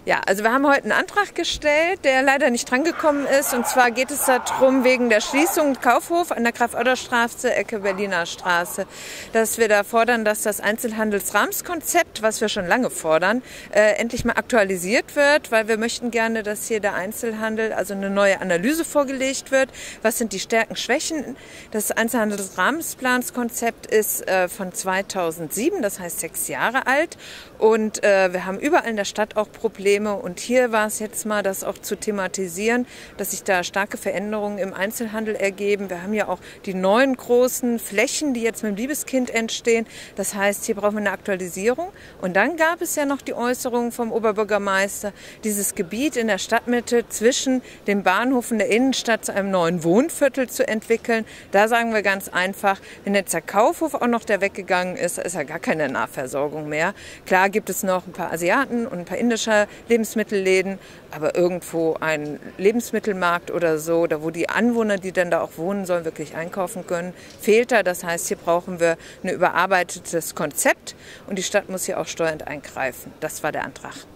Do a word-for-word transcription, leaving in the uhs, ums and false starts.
Ja, also wir haben heute einen Antrag gestellt, der leider nicht drangekommen ist. Und zwar geht es darum, wegen der Schließung Kaufhof an der Graf-Oeder-Straße, Ecke Berliner Straße, dass wir da fordern, dass das Einzelhandelsrahmenskonzept, was wir schon lange fordern, äh, endlich mal aktualisiert wird, weil wir möchten gerne, dass hier der Einzelhandel, also eine neue Analyse vorgelegt wird. Was sind die Stärken, Schwächen? Das Einzelhandelsrahmenplanskonzept ist äh, von zweitausendsieben, das heißt sechs Jahre alt. Und äh, wir haben überall in der Stadt auch Probleme. Und hier war es jetzt mal, das auch zu thematisieren, dass sich da starke Veränderungen im Einzelhandel ergeben. Wir haben ja auch die neuen großen Flächen, die jetzt mit dem Liebeskind entstehen. Das heißt, hier brauchen wir eine Aktualisierung. Und dann gab es ja noch die Äußerung vom Oberbürgermeister, dieses Gebiet in der Stadtmitte zwischen dem Bahnhof und der Innenstadt zu einem neuen Wohnviertel zu entwickeln. Da sagen wir ganz einfach, wenn jetzt der Kaufhof auch noch der weggegangen ist, ist ja gar keine Nahversorgung mehr. Klar gibt es noch ein paar Asiaten und ein paar indische Lebensmittelläden, aber irgendwo ein Lebensmittelmarkt oder so, da wo die Anwohner, die dann da auch wohnen sollen, wirklich einkaufen können, fehlt da. Das heißt, hier brauchen wir ein überarbeitetes Konzept und die Stadt muss hier auch steuernd eingreifen. Das war der Antrag.